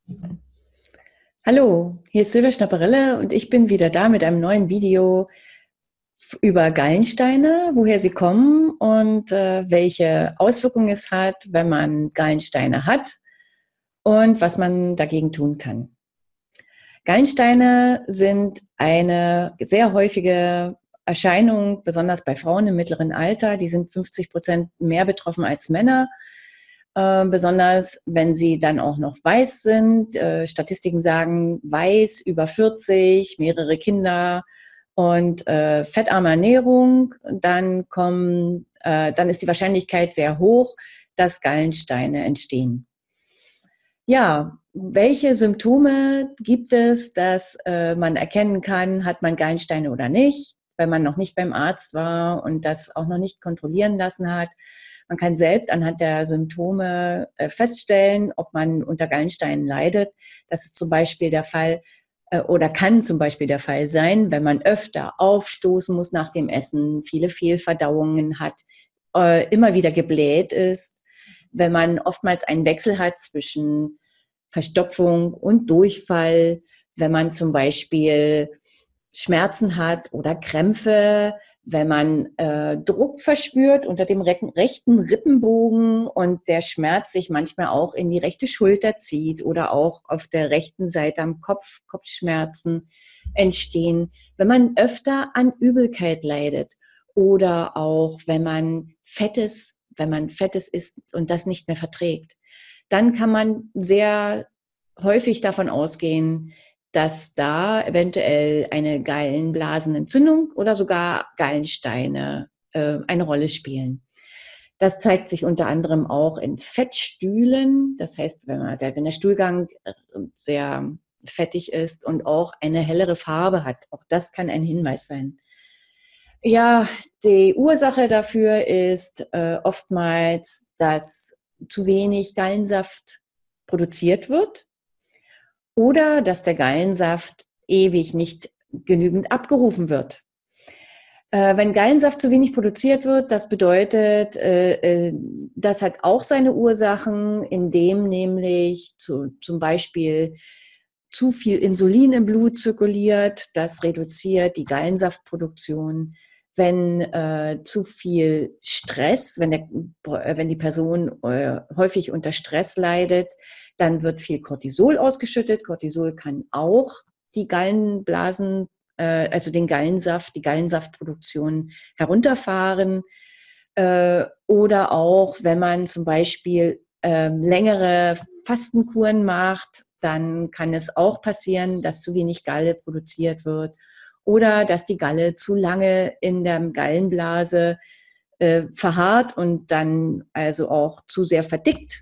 Hallo, hier ist Silvia Schnapperelle und ich bin wieder da mit einem neuen Video über Gallensteine, woher sie kommen und welche Auswirkungen es hat, wenn man Gallensteine hat und was man dagegen tun kann. Gallensteine sind eine sehr häufige Erscheinung, besonders bei Frauen im mittleren Alter. Die sind 50% mehr betroffen als Männer. Besonders wenn sie dann auch noch weiß sind. Statistiken sagen, weiß, über 40, mehrere Kinder und fettarme Ernährung, dann ist die Wahrscheinlichkeit sehr hoch, dass Gallensteine entstehen. Ja, welche Symptome gibt es, dass man erkennen kann, hat man Gallensteine oder nicht, wenn man noch nicht beim Arzt war und das auch noch nicht kontrollieren lassen hat? Man kann selbst anhand der Symptome feststellen, ob man unter Gallensteinen leidet. Das ist zum Beispiel der Fall oder kann zum Beispiel der Fall sein, wenn man öfter aufstoßen muss nach dem Essen, viele Fehlverdauungen hat, immer wieder gebläht ist, wenn man oftmals einen Wechsel hat zwischen Verstopfung und Durchfall, wenn man zum Beispiel Schmerzen hat oder Krämpfe, wenn man Druck verspürt unter dem rechten Rippenbogen und der Schmerz sich manchmal auch in die rechte Schulter zieht oder auch auf der rechten Seite am Kopf Kopfschmerzen entstehen, wenn man öfter an Übelkeit leidet oder auch wenn man Fettes isst und das nicht mehr verträgt, dann kann man sehr häufig davon ausgehen, dass da eventuell eine Gallenblasenentzündung oder sogar Gallensteine eine Rolle spielen. Das zeigt sich unter anderem auch in Fettstühlen. Das heißt, wenn der Stuhlgang sehr fettig ist und auch eine hellere Farbe hat. Auch das kann ein Hinweis sein. Ja, die Ursache dafür ist oftmals, dass zu wenig Gallensaft produziert wird oder dass der Gallensaft ewig nicht genügend abgerufen wird. Wenn Gallensaft zu wenig produziert wird, das bedeutet, das hat auch seine Ursachen, indem nämlich zum Beispiel zu viel Insulin im Blut zirkuliert. Das reduziert die Gallensaftproduktion. Wenn zu viel Stress, wenn die Person häufig unter Stress leidet, dann wird viel Cortisol ausgeschüttet. Cortisol kann auch die Gallenblasen, also die Gallensaftproduktion herunterfahren. Oder auch, wenn man zum Beispiel längere Fastenkuren macht, dann kann es auch passieren, dass zu wenig Galle produziert wird oder dass die Galle zu lange in der Gallenblase verharrt und dann also auch zu sehr verdickt.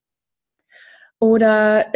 Oder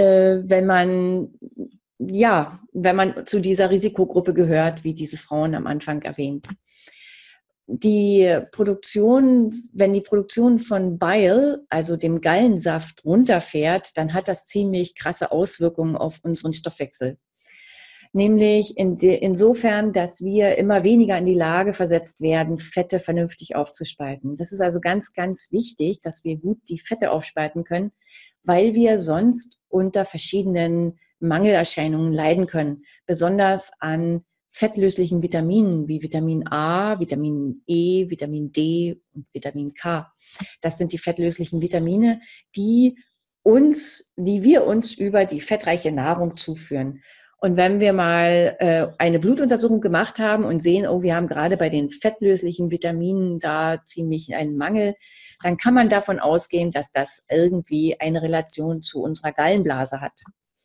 wenn man zu dieser Risikogruppe gehört, wie diese Frauen am Anfang erwähnt. Wenn die Produktion von Bile, also dem Gallensaft, runterfährt, dann hat das ziemlich krasse Auswirkungen auf unseren Stoffwechsel. Nämlich insofern, dass wir immer weniger in die Lage versetzt werden, Fette vernünftig aufzuspalten. Das ist also ganz, ganz wichtig, dass wir gut die Fette aufspalten können, weil wir sonst unter verschiedenen Mangelerscheinungen leiden können, besonders an fettlöslichen Vitaminen wie Vitamin A, Vitamin E, Vitamin D und Vitamin K. Das sind die fettlöslichen Vitamine, die wir uns über die fettreiche Nahrung zuführen. Und wenn wir mal eine Blutuntersuchung gemacht haben und sehen, oh, wir haben gerade bei den fettlöslichen Vitaminen da ziemlich einen Mangel, dann kann man davon ausgehen, dass das irgendwie eine Relation zu unserer Gallenblase hat.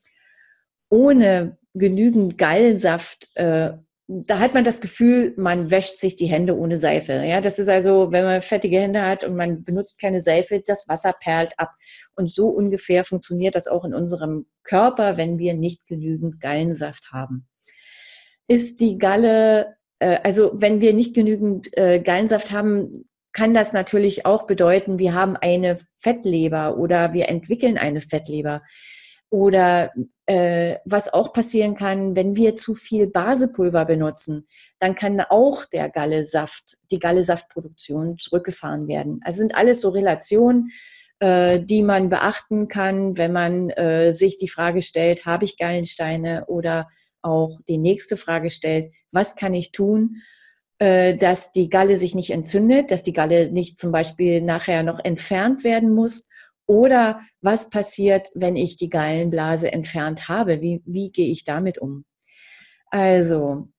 Ohne genügend Gallensaft, da hat man das Gefühl, man wäscht sich die Hände ohne Seife. Ja, das ist also, wenn man fettige Hände hat und man benutzt keine Seife, das Wasser perlt ab. Und so ungefähr funktioniert das auch in unserem Körper, wenn wir nicht genügend Gallensaft haben. Ist die Galle, also wenn wir nicht genügend Gallensaft haben, kann das natürlich auch bedeuten, wir haben eine Fettleber oder wir entwickeln eine Fettleber. Oder was auch passieren kann, wenn wir zu viel Basepulver benutzen, dann kann auch die Gallesaftproduktion zurückgefahren werden. Also sind alles so Relationen. die man beachten kann, wenn man sich die Frage stellt, habe ich Gallensteine? Oder auch die nächste Frage stellt, was kann ich tun, dass die Galle sich nicht entzündet, dass die Galle nicht zum Beispiel nachher noch entfernt werden muss? Oder was passiert, wenn ich die Gallenblase entfernt habe? Wie gehe ich damit um? Also,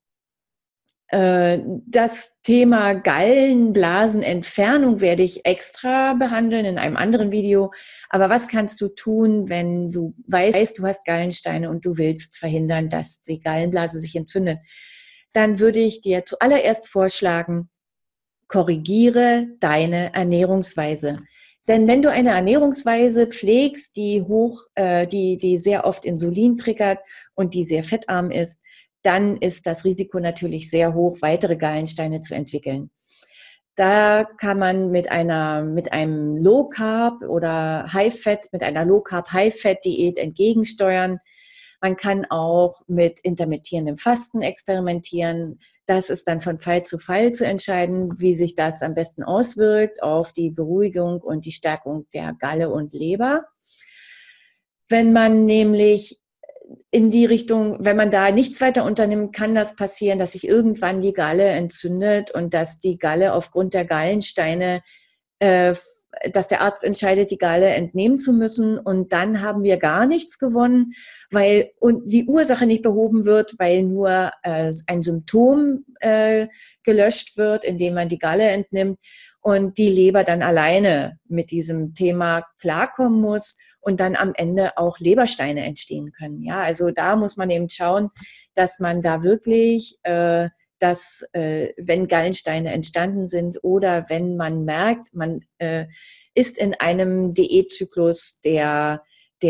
das Thema Gallenblasenentfernung werde ich extra behandeln in einem anderen Video. Aber was kannst du tun, wenn du weißt, du hast Gallensteine und du willst verhindern, dass die Gallenblase sich entzündet? Dann würde ich dir zuallererst vorschlagen, korrigiere deine Ernährungsweise. Denn wenn du eine Ernährungsweise pflegst, die sehr oft Insulin triggert und die sehr fettarm ist, dann ist das Risiko natürlich sehr hoch, weitere Gallensteine zu entwickeln. Da kann man mit einem Low Carb oder High Fat, mit einer Low Carb High Fat Diät entgegensteuern. Man kann auch mit intermittierendem Fasten experimentieren. Das ist dann von Fall zu Fall zu entscheiden, wie sich das am besten auswirkt auf die Beruhigung und die Stärkung der Galle und Leber. Wenn man nämlich in die Richtung, wenn man da nichts weiter unternimmt, kann das passieren, dass sich irgendwann die Galle entzündet und dass die Galle aufgrund der Gallensteine, dass der Arzt entscheidet, die Galle entnehmen zu müssen. Und dann haben wir gar nichts gewonnen, weil und die Ursache nicht behoben wird, weil nur ein Symptom gelöscht wird, indem man die Galle entnimmt und die Leber dann alleine mit diesem Thema klarkommen muss und dann am Ende auch Lebersteine entstehen können. Ja, also da muss man eben schauen, dass man da wirklich, wenn Gallensteine entstanden sind oder wenn man merkt, man ist in einem Diätzyklus, der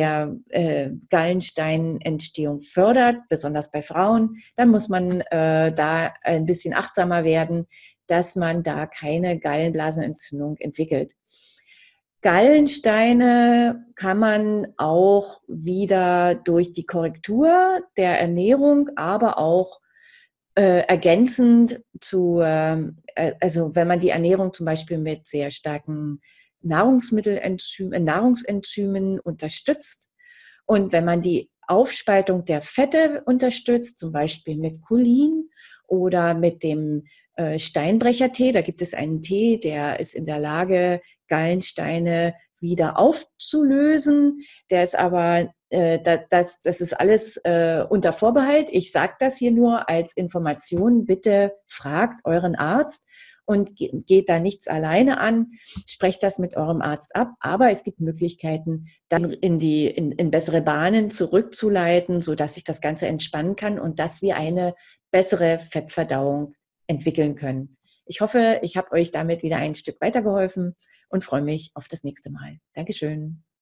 Gallensteinentstehung fördert, besonders bei Frauen, dann muss man da ein bisschen achtsamer werden, dass man da keine Gallenblasenentzündung entwickelt. Gallensteine kann man auch wieder durch die Korrektur der Ernährung, aber auch ergänzend also wenn man die Ernährung zum Beispiel mit sehr starken Nahrungsenzymen unterstützt und wenn man die Aufspaltung der Fette unterstützt, zum Beispiel mit Cholin oder mit dem Steinbrechertee. Da gibt es einen Tee, der ist in der Lage, Gallensteine wieder aufzulösen. Der ist aber, das ist alles unter Vorbehalt. Ich sage das hier nur als Information. Bitte fragt euren Arzt und geht da nichts alleine an. Sprecht das mit eurem Arzt ab. Aber es gibt Möglichkeiten, dann in bessere Bahnen zurückzuleiten, sodass sich das Ganze entspannen kann und dass wir eine bessere Fettverdauung entwickeln können. Ich hoffe, ich habe euch damit wieder ein Stück weitergeholfen und freue mich auf das nächste Mal. Dankeschön.